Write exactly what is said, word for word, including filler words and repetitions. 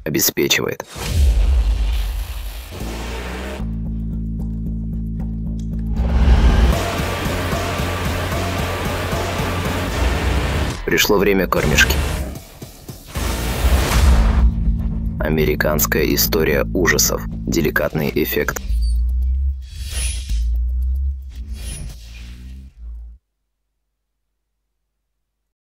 обеспечивает. Пришло время кормежки. Американская история ужасов. Деликатный эффект.